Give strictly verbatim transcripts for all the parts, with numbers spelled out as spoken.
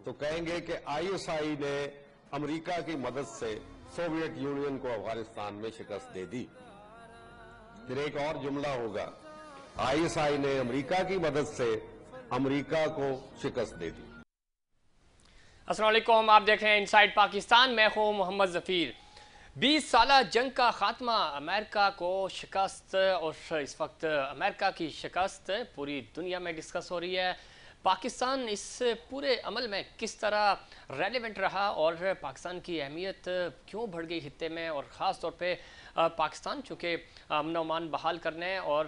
तो कहेंगे कि आईएसआई ने अमेरिका की मदद से सोवियत यूनियन को अफगानिस्तान में शिकस्त दे दी। फिर एक और जुमला होगा, आईएसआई ने अमेरिका की मदद से अमेरिका को शिकस्त दे दी। अस्सलाम वालेकुम, आप देख रहे हैं इनसाइड पाकिस्तान। मैं हूं मोहम्मद जफीर। बीस साल जंग का खात्मा, अमेरिका को शिकस्त, और इस वक्त अमेरिका की शिकस्त पूरी दुनिया में डिस्कस हो रही है। पाकिस्तान इस पूरे अमल में किस तरह रेलेवेंट रहा और पाकिस्तान की अहमियत क्यों बढ़ गई खित्ते में, और ख़ास तौर पे पाकिस्तान चूँकि अमन अमान बहाल करने और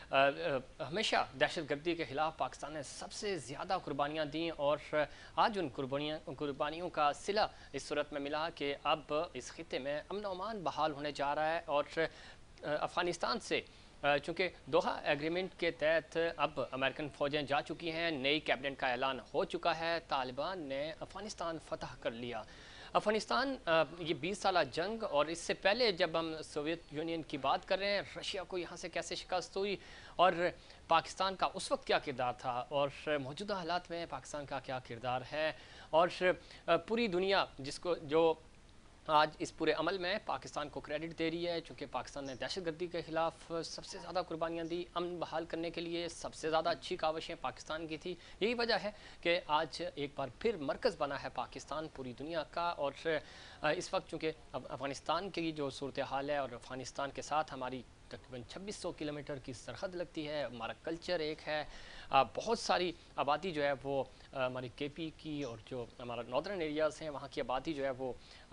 हमेशा दहशतगर्दी के ख़िलाफ़ पाकिस्तान ने सबसे ज़्यादा कुर्बानियाँ दी, और आज उन कुर्बानियाँ कुर्बानियों का सिला इस सूरत में मिला कि अब इस खित्ते में अमन अमान बहाल होने जा रहा है। और अफ़गानिस्तान से चूँकि दोहा एग्रीमेंट के तहत अब अमेरिकन फ़ौजें जा चुकी हैं, नई कैबिनेट का ऐलान हो चुका है, तालिबान ने अफ़गानिस्तान फ़तह कर लिया। अफ़गानिस्तान ये बीस साल जंग, और इससे पहले जब हम सोवियत यूनियन की बात कर रहे हैं, रशिया को यहाँ से कैसे शिकस्त हुई और पाकिस्तान का उस वक्त क्या किरदार था, और मौजूदा हालात में पाकिस्तान का क्या किरदार है, और पूरी दुनिया जिसको जो आज इस पूरे अमल में पाकिस्तान को क्रेडिट दे रही है, चूँकि पाकिस्तान ने दहशतगर्दी के ख़िलाफ़ सबसे ज़्यादा कुर्बानियाँ दी, अमन बहाल करने के लिए सबसे ज़्यादा अच्छी काविशें पाकिस्तान की थी। यही वजह है कि आज एक बार फिर मरकज़ बना है पाकिस्तान पूरी दुनिया का। और इस वक्त चूँकि अफ़गानिस्तान की जो सूरत हाल है, और अफ़गानिस्तान के साथ हमारी तकरीबन छब्बीस सौ किलोमीटर की सरहद लगती है, हमारा कल्चर एक है, बहुत सारी आबादी जो है वो हमारी के पी की, और जो हमारा नॉर्दर्न एरियाज़ हैं वहाँ की आबादी जो है वो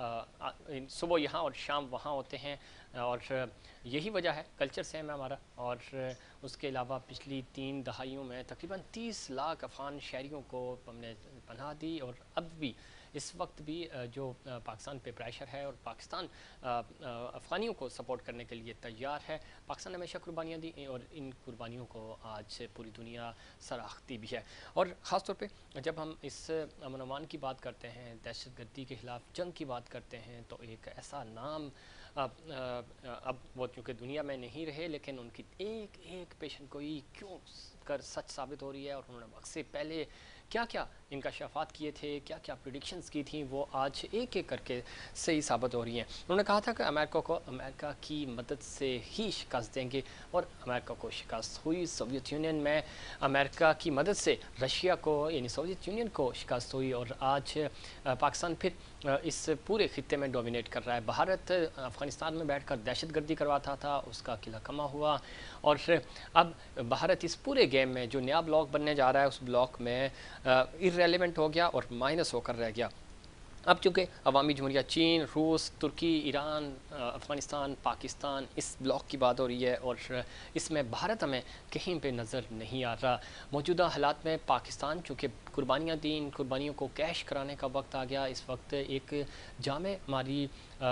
सुबह यहाँ और शाम वहाँ होते हैं, और यही वजह है, कल्चर सेम है हमारा। और उसके अलावा पिछली तीन दहाइयों में तकरीबन तीस लाख अफ़गान शहरियों को हमने पनाह दी, और अब भी इस वक्त भी जो पाकिस्तान पे प्रेशर है, और पाकिस्तान अफ़गानियों को सपोर्ट करने के लिए तैयार है। पाकिस्तान ने हमेशा कुर्बानियाँ दी, और इन कुर्बानियों को आज पूरी दुनिया सराहती भी है। और ख़ास तौर पे जब हम इस अमन अमान की बात करते हैं, दहशतगर्दी के ख़िलाफ़ जंग की बात करते हैं, तो एक ऐसा नाम अब अब वो चूँकि दुनिया में नहीं रहे, लेकिन उनकी एक एक पेशन गोई क्यों कर सच साबित हो रही है, और उन्होंने वक्त से पहले क्या क्या इनका शफात किए थे, क्या क्या प्रेडिक्शंस की थी, वो आज एक एक करके सही साबित हो रही हैं। उन्होंने कहा था कि अमेरिका को अमेरिका की मदद से ही शिकस्त देंगे, और अमेरिका को शिकस्त हुई। सोवियत यूनियन में अमेरिका की मदद से रशिया को, यानी सोवियत यूनियन को शिकस्त हुई, और आज पाकिस्तान फिर इस पूरे खित्ते में डोमिनेट कर रहा है। भारत अफ़गानिस्तान में बैठकर दहशतगर्दी करवाता था, उसका किला कमा हुआ, और अब भारत इस पूरे गेम में जो नया ब्लॉक बनने जा रहा है, उस ब्लॉक में इररेलेवेंट हो गया और माइनस होकर रह गया। अब चूँकि अवामी जमहूरिया चीन, रूस, तुर्की, ईरान, अफ़गानिस्तान, पाकिस्तान, इस ब्लॉक की बात हो रही है, और इसमें भारत हमें कहीं पे नज़र नहीं आ रहा। मौजूदा हालात में पाकिस्तान चूँकि कुर्बानियाँ दी, इन कुर्बानियों को कैश कराने का वक्त आ गया। इस वक्त एक जामे हमारी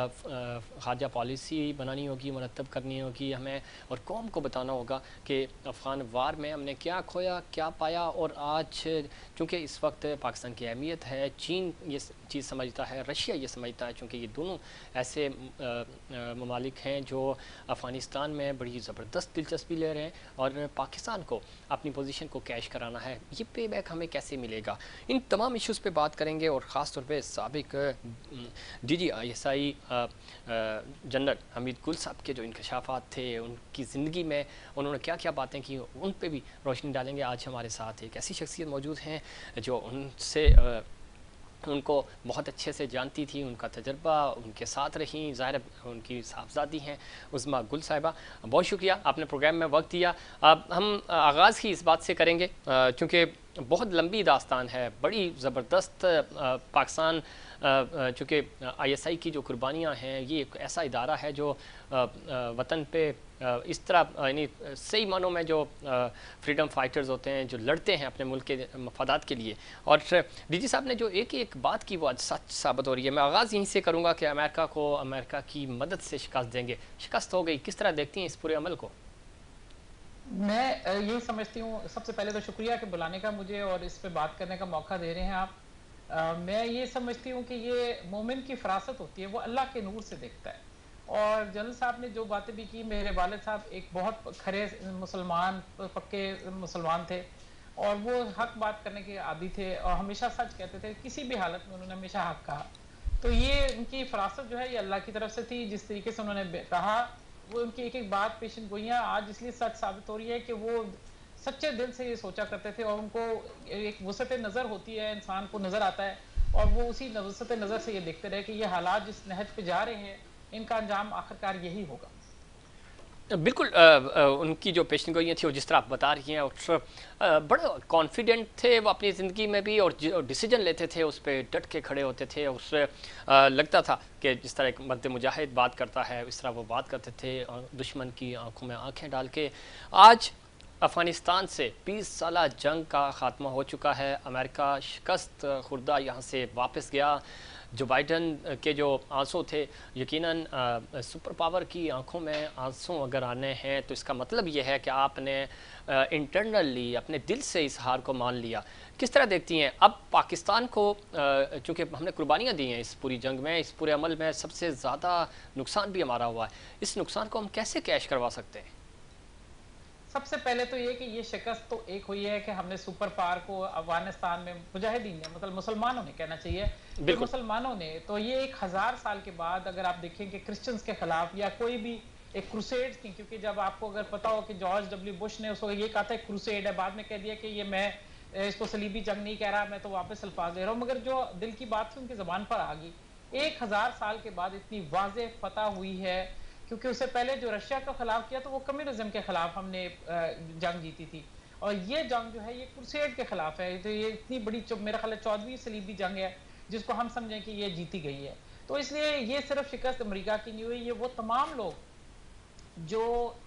खारजा पॉलिसी बनानी होगी, मरतब करनी होगी हमें, और कौम को बताना होगा कि अफ़गान वार में हमने क्या खोया, क्या पाया, और आज चूँकि इस वक्त पाकिस्तान की अहमियत है, चीन ये चीज़ समझता है, रशिया ये समझता है, चूँकि ये दोनों ऐसे ममालिक हैं जो अफ़गानिस्तान में बड़ी ज़बरदस्त दिलचस्पी ले रहे हैं, और पाकिस्तान को अपनी पोजीशन को कैश कराना है। ये पे बैक हमें कैसे मिलेगा, इन तमाम इश्यूज़ पे बात करेंगे। और ख़ास तौर पे साबिक D G I S I general Hamid Gul साहब के जो इंकशाफात थे, उनकी ज़िंदगी में उन्होंने क्या क्या बातें की, उन पे भी रोशनी डालेंगे। आज हमारे साथ एक ऐसी शख्सियत मौजूद हैं जो उनसे उनको बहुत अच्छे से जानती थी, उनका तजर्बा उनके साथ रही, ज़ाहिर उनकी साहबजादी हैं उज़्मा गुल साहिबा। बहुत शुक्रिया, आपने प्रोग्राम में वक्त दिया। अब हम आगाज़ ही इस बात से करेंगे, चूँकि बहुत लंबी दास्तान है, बड़ी ज़बरदस्त पाकिस्तान चूँकि आई एस आई की जो कुर्बानियाँ हैं, ये एक ऐसा इदारा है जो वतन पे इस तरह यानी सही मानों में जो फ्रीडम फाइटर्स होते हैं, जो लड़ते हैं अपने मुल्क के मफादात के लिए। और डी जी साहब ने जो एक एक बात की वो आज सच साबित हो रही है। मैं आगाज़ यहीं से करूँगा कि अमेरिका को अमेरिका की मदद से शिकस्त देंगे, शिकस्त हो गई, किस तरह देखती हैं इस पूरे अमल को? मैं यही समझती हूँ, सबसे पहले तो शुक्रिया कि बुलाने का मुझे और इस पे बात करने का मौका दे रहे हैं आप। आ, मैं ये समझती हूँ कि ये मोमिन की फरासत होती है, वो अल्लाह के नूर से देखता है। और जनरल साहब ने जो बातें भी की, मेरे वालिद साहब एक बहुत खरे मुसलमान, पक्के मुसलमान थे, और वो हक बात करने के आदी थे और हमेशा सच कहते थे, किसी भी हालत में उन्होंने हमेशा हक कहा। तो ये उनकी फरासत जो है ये अल्लाह की तरफ से थी। जिस तरीके से उन्होंने कहा, वो उनकी एक एक बात पेशन गोइयां आज इसलिए सच साबित हो रही है कि वो सच्चे दिल से ये सोचा करते थे और उनको एक वसत नज़र होती है, इंसान को नज़र आता है और वो उसी वसत नज़र से ये देखते रहे कि ये हालात जिस नहज पे जा रहे हैं इनका अंजाम आखिरकार यही होगा। बिल्कुल अ, अ, उनकी जो पेशन गोइयाँ थी और जिस तरह आप बता रही हैं, और अ, बड़े कॉन्फिडेंट थे वो अपनी ज़िंदगी में भी, और जो डिसीजन लेते थे उस पर डट के खड़े होते थे। उससे अ, लगता था कि जिस तरह एक मर्द मुजाहिद बात करता है इस तरह वो बात करते थे, और दुश्मन की आंखों में आंखें डाल के। आज अफ़गानिस्तान से बीस साला जंग का ख़ात्मा हो चुका है, अमेरिका शिकस्त खुर्दा यहाँ से वापस गया। जो बाइडन के जो आंसू थे, यकीनन सुपर पावर की आंखों में आंसू अगर आने हैं तो इसका मतलब ये है कि आपने इंटरनली अपने दिल से इस हार को मान लिया। किस तरह देखती हैं अब पाकिस्तान को, चूँकि हमने कुर्बानियाँ दी हैं इस पूरी जंग में, इस पूरे अमल में सबसे ज़्यादा नुकसान भी हमारा हुआ है, इस नुकसान को हम कैसे कैश करवा सकते हैं? सबसे पहले तो ये कि ये शिकस्त तो एक हुई है कि हमने सुपर पावर को अफगानिस्तान में मुजाहिदीन ने, मतलब मुसलमानों ने कहना चाहिए, तो मुसलमानों ने तो ये एक हजार साल के बाद अगर आप देखें कि क्रिश्चियंस के खिलाफ या कोई भी एक क्रूसेड थी, क्योंकि जब आपको अगर पता हो कि जॉर्ज डब्ल्यू बुश ने उसको ये कहा था क्रूसेड है, बाद में कह दिया कि ये मैं इसको सलीबी जंग नहीं कह रहा, मैं तो वापस अल्फाज दे रहा हूँ, मगर जो दिल की बात थी उनकी जबान पर आ गई। एक हजार साल के बाद इतनी वाज़ेह फतह हुई है, क्योंकि उससे पहले जो रशिया के खिलाफ किया तो वो कम्युनिज्म के खिलाफ हमने जंग जीती थी, और ये जंग जो है ये क्रूसेड के खिलाफ है। तो ये इतनी बड़ी, मेरा ख्याल है चौदहवीं सलीबी जंग है जिसको हम समझें कि ये जीती गई है। तो इसलिए ये सिर्फ शिकस्त अमेरिका की नहीं हुई, ये वो तमाम लोग जो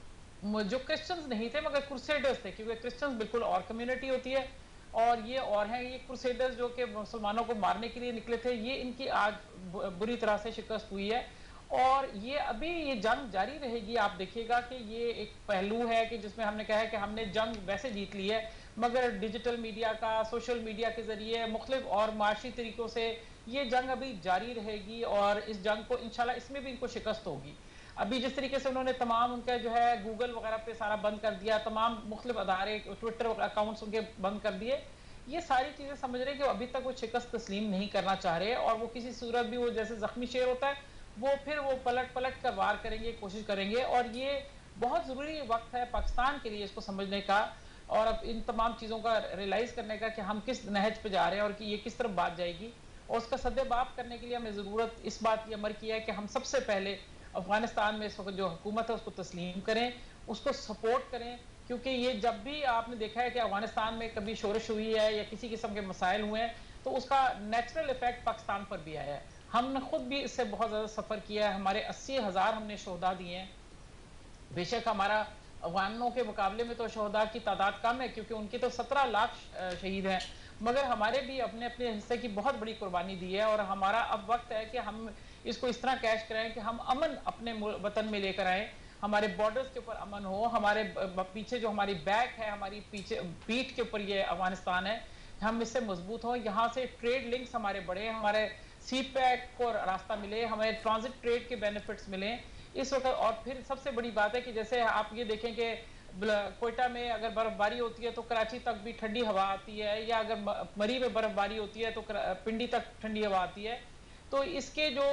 जो क्रिश्चियंस नहीं थे मगर क्रूसेडर्स थे, क्योंकि क्रिश्चियंस बिल्कुल और कम्युनिटी होती है और ये और हैं, ये क्रूसेडर्स जो कि मुसलमानों को मारने के लिए निकले थे, ये इनकी आज बुरी तरह से शिकस्त हुई है और ये अभी ये जंग जारी रहेगी। आप देखिएगा कि ये एक पहलू है कि जिसमें हमने कहा है कि हमने जंग वैसे जीत ली है, मगर डिजिटल मीडिया का, सोशल मीडिया के जरिए मुख्तलिफ और माशी तरीकों से ये जंग अभी जारी रहेगी और इस जंग को इंशाल्लाह इसमें भी इनको शिकस्त होगी। अभी जिस तरीके से उन्होंने तमाम उनका जो है गूगल वगैरह पे सारा बंद कर दिया, तमाम मुख्तलिफ अदारे, ट्विटर अकाउंट्स उनके बंद कर दिए, ये सारी चीजें समझ रहे हैं कि अभी तक वो शिकस्त तस्लीम नहीं करना चाह रहे और वो किसी सूरत भी, वो जैसे जख्मी शेर होता है वो फिर वो पलट पलट कर वार करेंगे, कोशिश करेंगे। और ये बहुत ज़रूरी वक्त है पाकिस्तान के लिए इसको समझने का और अब इन तमाम चीज़ों का रियलाइज़ करने का कि हम किस नहज पे जा रहे हैं और कि ये किस तरफ बात जाएगी, और उसका सद्देबाब करने के लिए हमें ज़रूरत इस बात की अमर की है कि हम सबसे पहले अफगानिस्तान में इस वक्त जो हुकूमत है उसको तस्लीम करें, उसको सपोर्ट करें, क्योंकि ये जब भी आपने देखा है कि अफगानिस्तान में कभी शोरश हुई है या किसी किस्म के मसाइल हुए हैं तो उसका नेचुरल इफेक्ट पाकिस्तान पर भी आया है। हमने खुद भी इससे बहुत ज़्यादा सफ़र किया है, हमारे अस्सी हज़ार हमने शोहदा दिए हैं। बेशक हमारा अफगानों के मुकाबले में तो शोहदा की तादाद कम है क्योंकि उनकी तो सत्रह लाख शहीद हैं, मगर हमारे भी अपने अपने हिस्से की बहुत बड़ी कुर्बानी दी है और हमारा अब वक्त है कि हम इसको इस तरह कैश कराएं कि हम अमन अपने वतन में लेकर आएँ, हमारे बॉर्डर्स के ऊपर अमन हो, हमारे पीछे जो हमारी बैक है, हमारी पीछे पीठ के ऊपर ये अफगानिस्तान है, हम इससे मजबूत हों, यहाँ से ट्रेड लिंक्स हमारे बढ़े, हमारे सी पैक को रास्ता मिले, हमें ट्रांजिट ट्रेड के बेनिफिट्स मिले इस वक्त। और फिर सबसे बड़ी बात है कि जैसे आप ये देखें कि कोयटा में अगर बर्फबारी होती है तो कराची तक भी ठंडी हवा आती है, या अगर मरी में बर्फबारी होती है तो पिंडी तक ठंडी हवा आती है। तो इसके जो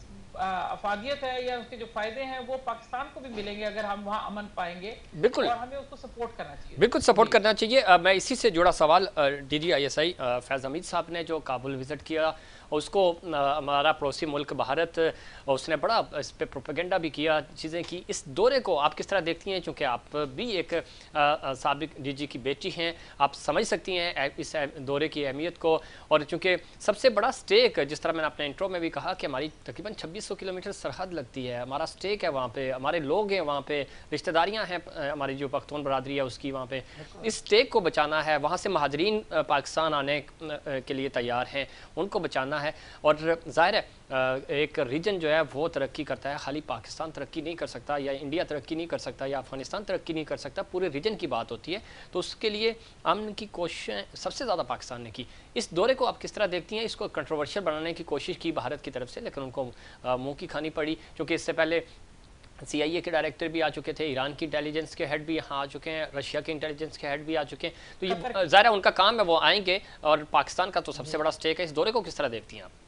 अफादियत है या उसके जो फायदे हैं वो पाकिस्तान को भी मिलेंगे अगर हम वहाँ अमन पाएंगे। बिल्कुल, और हमें उसको सपोर्ट करना चाहिए, बिल्कुल सपोर्ट करना चाहिए। आ, मैं इसी से जुड़ा सवाल, D G I S I Faiz Hamid साहब ने जो काबुल विज़िट किया और उसको हमारा पड़ोसी मुल्क भारत, उसने बड़ा इस पर प्रोपेगेंडा भी किया, चीज़ें की, इस दौरे को आप किस तरह देखती हैं? चूँकि आप भी एक साबिक डी जी की बेटी हैं, आप समझ सकती हैं इस दौरे की अहमियत को। और चूँकि सबसे बड़ा स्टेक, जिस तरह मैंने अपने इंट्रो में भी कहा कि हमारी तकरीबन छब्बीस सौ किलोमीटर सरहद लगती है, हमारा स्टेक है वहाँ पे, हमारे लोग हैं वहाँ पे, रिश्तेदारियाँ हैं, हमारी जो पख्तून बरादरी है उसकी वहाँ पे, इस स्टेक को बचाना है। वहाँ से महाजरीन पाकिस्तान आने के लिए तैयार हैं, उनको बचाना है। और ज़ाहिर है एक रीजन जो है वो तरक्की करता है, खाली पाकिस्तान तरक्की नहीं कर सकता या इंडिया तरक्की नहीं कर सकता या अफगानिस्तान तरक्की नहीं कर सकता, पूरे रीजन की बात होती है। तो उसके लिए अमन की कोशिशें सबसे ज़्यादा पाकिस्तान ने की। इस दौरे को आप किस तरह देखती हैं? इसको कंट्रोवर्शियल बनाने की कोशिश की भारत की तरफ से, लेकिन उनको मुँह की खानी पड़ी, क्योंकि इससे पहले सी आई ए के डायरेक्टर भी आ चुके थे, ईरान की इंटेलिजेंस के हेड भी यहाँ आ चुके हैं, रशिया के इंटेलिजेंस के हेड भी आ चुके हैं। तो ये ज़ाहिर उनका काम है, वो आएंगे। और पाकिस्तान का तो सबसे बड़ा स्टेक है। इस दौरे को किस तरह देखती हैं आप?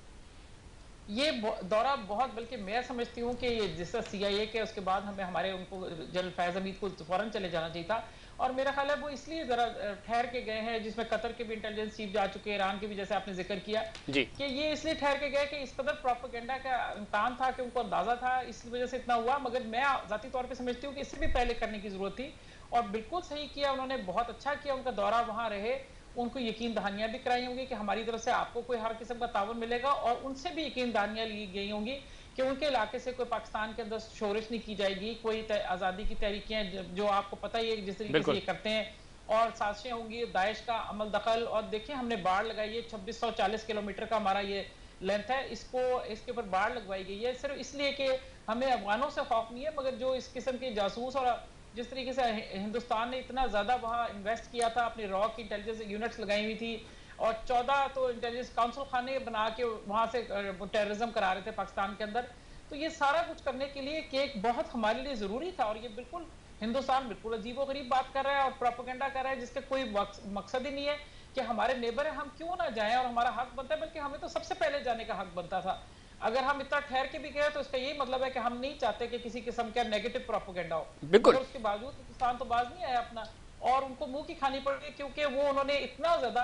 ये दौरा बहुत, बल्कि मैं समझती हूँ कि ये जिस तरह सी आई ए के उसके बाद हमें हमारे उनको जनरल फैज हमीद को फौरन चले जाना चाहिए था। और मेरा ख्याल है वो इसलिए जरा ठहर के गए हैं, जिसमें कतर के भी इंटेलिजेंस चीफ जा चुके हैं, ईरान के भी, जैसे आपने जिक्र किया जी। कि ये इसलिए ठहर के गए कि इस कदर प्रोपेगेंडा का इम्कान था कि उनको अंदाजा था, इस वजह से इतना हुआ। मगर मैं जाती तौर पर समझती हूँ कि इससे भी पहले करने की जरूरत थी। और बिल्कुल सही किया उन्होंने, बहुत अच्छा किया, उनका दौरा वहां रहे। उनको यकीन दहानियां भी कराई होंगी कि हमारी तरफ से आपको कोई हर किस्म का ताउन मिलेगा, और उनसे भी यकीन दहानियां ली गई होंगी कि उनके इलाके से कोई पाकिस्तान के अंदर शोरिश नहीं की जाएगी, कोई आज़ादी की तहरीकें जो आपको पता ही है जिस तरीके से ये करते हैं, और साजिशें होंगी, दाइश का अमल दखल। और देखिए हमने बाढ़ लगाई है, छब्बीस सौ चालीस किलोमीटर का हमारा ये लेंथ है, इसको इसके ऊपर बाढ़ लगवाई गई है सिर्फ इसलिए कि हमें अफगानों से खौफ नहीं है, मगर जो इस किस्म के जासूस और जिस तरीके से हिंदुस्तान ने इतना ज्यादा वहां इन्वेस्ट किया था, अपनी रॉ की इंटेलिजेंस यूनिट्स लगाई हुई थी, और चौदह तो इंटेलिजेंस काउंसिल खाने बना के वहां से टेररिज्म करा रहे थे पाकिस्तान के अंदर। तो ये सारा कुछ करने के लिए केक बहुत हमारे लिए जरूरी था। और ये बिल्कुल हिंदुस्तान बिल्कुल अजीबोगरीब बात कर रहा है और प्रोपेगेंडा कर रहा है, जिसका कोई मकसद ही नहीं है कि हमारे नेबर है, हम क्यों ना जाएं, और हमारा हक बनता है, बल्कि हमें तो सबसे पहले जाने का हक बनता था। अगर हम इतना ठहर के भी गए तो इसका यही मतलब है कि हम नहीं चाहते कि किसी किस्म का नेगेटिव प्रोपेगेंडा हो। बिल्कुल। उसके बावजूद पाकिस्तान तो बाज नहीं आया अपना, और उनको मुंह की खानी पड़ गई, क्योंकि वो उन्होंने इतना ज्यादा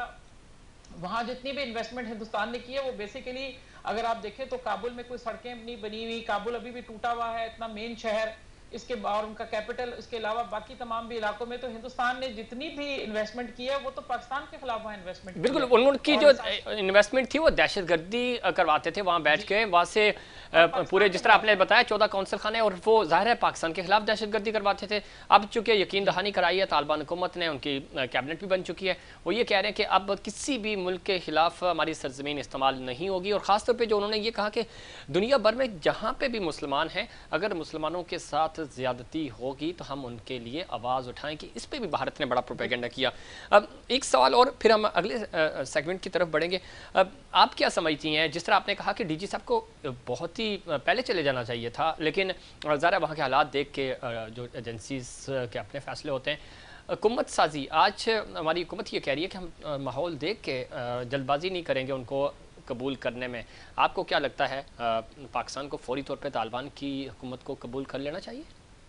वहां जितनी भी इन्वेस्टमेंट हिंदुस्तान ने की है, वो बेसिकली अगर आप देखें तो काबुल में कोई सड़कें नहीं बनी हुई, काबुल अभी भी टूटा हुआ है, इतना मेन शहर, इसके और उनका कैपिटल, इसके अलावा बाकी तमाम भी इलाकों में तो हिंदुस्तान ने जितनी भी इन्वेस्टमेंट की है वो तो पाकिस्तान के खिलाफ वहाँ इन्वेस्टमेंट। बिल्कुल, उनकी जो इन्वेस्टमेंट थी वो दहशतगर्दी करवाते थे, वहाँ बैठ के वहाँ से पूरे, जिस तरह आपने बताया, चौदह कौंसल खाने, और वो जाहिर है पाकिस्तान के खिलाफ दहशतगर्दी करवाते थे। अब चूंकि यकीन दहानी कराई है तालिबान हुकूमत ने, उनकी कैबिनेट भी बन चुकी है, वो ये कह रहे हैं कि अब किसी भी मुल्क के खिलाफ हमारी सरजमीन इस्तेमाल नहीं होगी। और ख़ासतौर पर जो उन्होंने ये कहा कि दुनिया भर में जहाँ पर भी मुसलमान हैं, अगर मुसलमानों के साथ ज़्यादती होगी तो हम उनके लिए आवाज़ उठाएंगे। इस पे भी भारत ने बड़ा प्रोपेगेंडा किया। अब एक सवाल और, फिर हम अगले सेगमेंट की तरफ बढ़ेंगे। अब आप क्या समझती हैं, जिस तरह आपने कहा कि डीजी साहब को बहुत ही पहले चले जाना चाहिए था, लेकिन ज़रा वहाँ के हालात देख के जो एजेंसीज के अपने फैसले होते हैं, हुकूमत साजी, आज हमारी हुकूमत ये कह रही है कि हम माहौल देख के जल्दबाजी नहीं करेंगे उनको कबूल करने में। आपको क्या लगता है, पाकिस्तान को फौरी तौर पर तालिबान की हुकूमत को कबूल कर लेना चाहिए?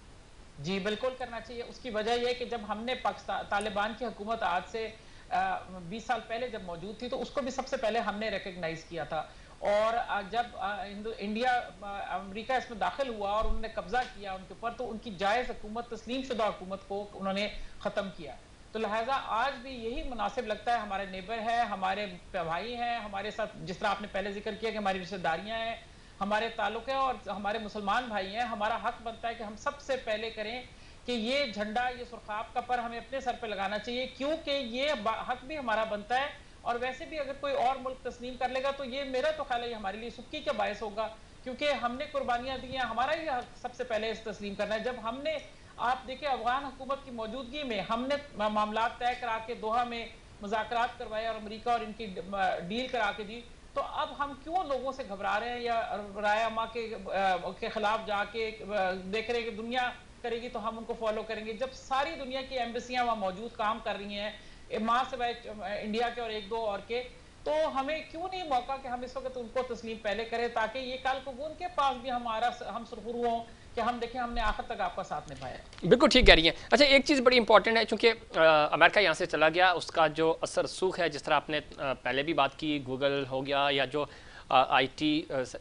जी बिल्कुल करना चाहिए। उसकी वजह यह है कि जब हमने पाकिस्तान तालिबान की हुकूमत आज से बीस साल पहले जब मौजूद थी, तो उसको भी सबसे पहले हमने रिकग्नाइज किया था। और जब इंडिया अमेरिका इसमें दाखिल हुआ और उन्होंने कब्जा किया उनके ऊपर, तो उनकी जायज़ हुकूमत, तस्लीम शुदा हुकूमत को उन्होंने ख़त्म किया। तो लिहाजा आज भी यही मुनासिब लगता है, हमारे नेबर है, हमारे भाई हैं, हमारे साथ जिस तरह आपने पहले जिक्र किया कि हमारी रिश्तेदारियाँ हैं, हमारे ताल्लुक है, और हमारे मुसलमान भाई हैं, हमारा हक बनता है कि हम सबसे पहले करें कि ये झंडा, ये सुरखाब का पर हमें अपने सर पे लगाना चाहिए, क्योंकि ये हक भी हमारा बनता है। और वैसे भी अगर कोई और मुल्क तस्लीम कर लेगा तो ये मेरा तो ख्याल है ये हमारे लिए सुक्की का बायस होगा, क्योंकि हमने कुर्बानियां दी हैं, हमारा ही हक सबसे पहले इस तस्लीम करना है। जब हमने, आप देखिए, अफगान हुकूमत की मौजूदगी में हमने मामला तय करा के दोहा में मुज़ाकरात करवाए और अमेरिका और इनकी डील करा के दी, तो अब हम क्यों लोगों से घबरा रहे हैं, या राय अम्मा के, के खिलाफ जाके देख रहे हैं कि दुनिया करेगी तो हम उनको फॉलो करेंगे, जब सारी दुनिया की एम्बेसियां वहां मौजूद काम कर रही हैं, माँ से इंडिया के और एक दो और के, तो हमें क्यों नहीं मौका कि हम इस वक्त उनको तस्लीम पहले करें, ताकि ये कल को उनके पास भी हमारा हम सुरखुरू हों कि हम देखें हमने आखिर तक आपका साथ निभाया। बिल्कुल ठीक कह रही हैं। अच्छा, एक चीज़ बड़ी इंपॉर्टेंट है, चूंकि अमेरिका यहाँ से चला गया, उसका जो असर सूख है, जिस तरह आपने पहले भी बात की, गूगल हो गया या जो आईटी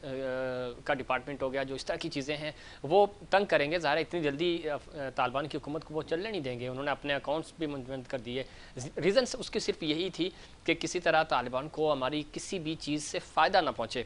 का डिपार्टमेंट हो गया, जो इस तरह की चीज़ें हैं वो तंग करेंगे। ज़ाहिर इतनी जल्दी तालिबान की हुकूमत को वो चलने नहीं देंगे। उन्होंने अपने अकाउंट्स भी बंद कर दिए। रीज़न उसकी सिर्फ यही थी कि किसी तरह तालिबान को हमारी किसी भी चीज़ से फ़ायदा ना पहुँचे।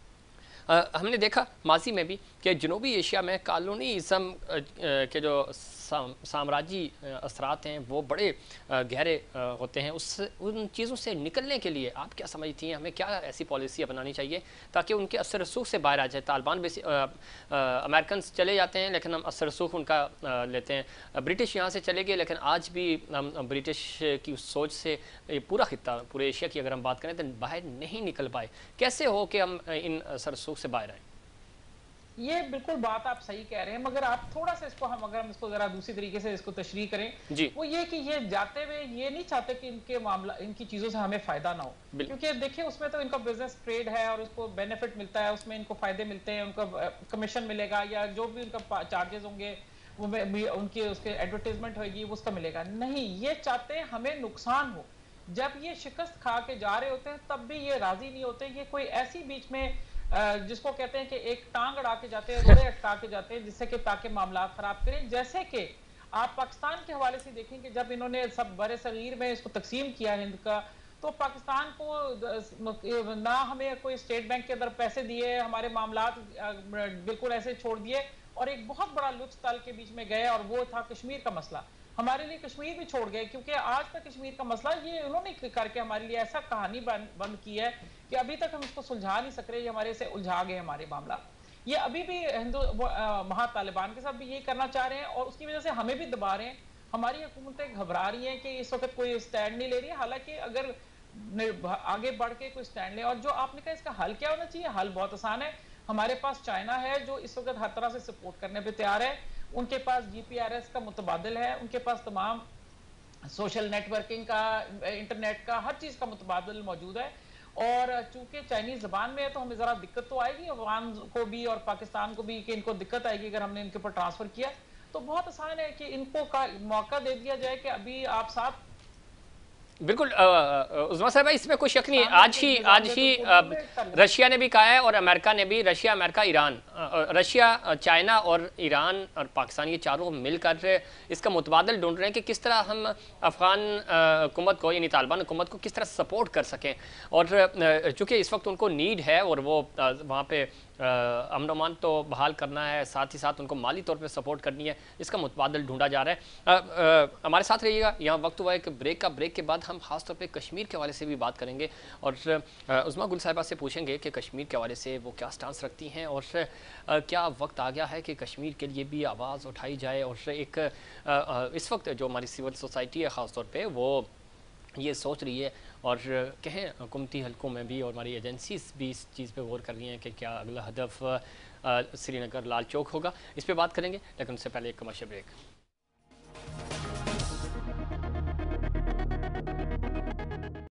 आ, हमने देखा माजी में भी कि जनूबी एशिया में कॉलोनीज़म के जो साम, साम्राज्य असरात हैं वो बड़े गहरे होते हैं। उस उन चीज़ों से निकलने के लिए आप क्या समझती हैं, हमें क्या ऐसी पॉलिसी अपनानी चाहिए ताकि उनके असर रसूख से बाहर आ जाए? तालिबान बेसी अमेरिकन चले जाते हैं लेकिन हम असर रसूख उनका आ, लेते हैं। ब्रिटिश यहाँ से चले गए, लेकिन आज भी हम ब्रिटिश की उस सोच से पूरा खित्ता, पूरे एशिया की अगर हम बात करें तो बाहर नहीं निकल पाए। कैसे हो कि हम इन असर रसूख से बाहर आए? ये बिल्कुल बात आप सही कह रहे हैं, मगर आप थोड़ा सा इसको हम अगर हम इसको जरा दूसरी तरीके से इसको तशरीह करें, जी वो ये कि ये जाते हुए ये नहीं चाहते कि इनके मामला इनकी चीजों से हमें फायदा ना हो, क्योंकि देखिए उसमें तो इनका बिजनेस ट्रेड है और उसको बेनिफिट मिलता है, उसमें इनको फायदे मिलते हैं, उनका कमीशन मिलेगा या जो भी उनका चार्जेस होंगे वो उनकी उसके एडवर्टाइजमेंट होगी वो उसका मिलेगा। नहीं, ये चाहते हैं हमें नुकसान हो। जब ये शिकस्त खा के जा रहे होते हैं तब भी ये राजी नहीं होते। ये कोई ऐसी बीच में जिसको कहते हैं कि एक टांग अड़ा के जाते हैं, रोड़े अटका के जाते हैं, जिससे कि ताकि मामला खराब करें। जैसे कि आप पाकिस्तान के हवाले से देखें कि जब इन्होंने सब बड़े सगीर में इसको तकसीम किया हिंद का, तो पाकिस्तान को ना हमें कोई स्टेट बैंक के अंदर पैसे दिए, हमारे मामला बिल्कुल ऐसे छोड़ दिए और एक बहुत बड़ा लुत्फ तल के बीच में गए और वो था कश्मीर का मसला। हमारे लिए कश्मीर भी छोड़ गए, क्योंकि आज तक कश्मीर का मसला ये उन्होंने करके हमारे लिए ऐसा कहानी बंद की है कि अभी तक हम इसको सुलझा नहीं सक रहे। ये हमारे से उलझा गए हमारे मामला। ये अभी भी हिंदू वहां तालिबान के साथ भी ये करना चाह रहे हैं और उसकी वजह से हमें भी दबा रहे हैं। हमारी हुकूमतें घबरा रही हैं कि इस वक्त कोई स्टैंड नहीं ले रही है। हालांकि अगर आगे बढ़ के कोई स्टैंड ले, और जो आपने कहा इसका हल क्या होना चाहिए, हल बहुत आसान है। हमारे पास चाइना है जो इस वक्त हर तरह से सपोर्ट करने पे तैयार है। उनके पास जीपीआरएस का मुतबादिल है, उनके पास तमाम सोशल नेटवर्किंग का, इंटरनेट का, हर चीज का मुतबादिल मौजूद है। और चूंकि चाइनीज जबान में है तो हमें जरा दिक्कत तो आएगी अफगान को भी और पाकिस्तान को भी, कि इनको दिक्कत आएगी अगर हमने इनके ऊपर ट्रांसफर किया। तो बहुत आसान है कि इनको का मौका दे दिया जाए कि अभी आप साथ। बिल्कुल उस्मा साहब, इसमें कोई शक नहीं है। आज ही आज ही रशिया ने भी कहा है और अमेरिका ने भी, Russia, America, Iran, Russia, China और ईरान और पाकिस्तान, ये चारों मिलकर इसका मुतबादल ढूंढ रहे हैं कि किस तरह हम अफगान हुकूमत को, यानी तालिबान हुकूमत को किस तरह सपोर्ट कर सकें। और चूँकि इस वक्त उनको नीड है और वो वहाँ पे अमन अमान तो बहाल करना है, साथ ही साथ उनको माली तौर पे सपोर्ट करनी है, इसका मुतबादल ढूंढा जा रहा है। आ, आ, हमारे साथ रहिएगा। यहाँ वक्त हुआ है कि ब्रेक का। ब्रेक के बाद हम खास तौर पे कश्मीर के हवाले से भी बात करेंगे और उस्मा गुल साहिबा से पूछेंगे कि कश्मीर के हवाले से वो क्या स्टांस रखती हैं और आ, क्या वक्त आ गया है कि कश्मीर के लिए भी आवाज़ उठाई जाए। और एक आ, आ, इस वक्त जो हमारी सिविल सोसाइटी है ख़ास तौर पर वो ये सोच रही है और कहें हुकूमती हलकों में भी और हमारी एजेंसीज भी इस चीज़ पे गौर कर रही हैं कि क्या अगला हदफ श्रीनगर लाल चौक होगा। इस पे बात करेंगे, लेकिन उससे पहले एक कमर्शियल ब्रेक।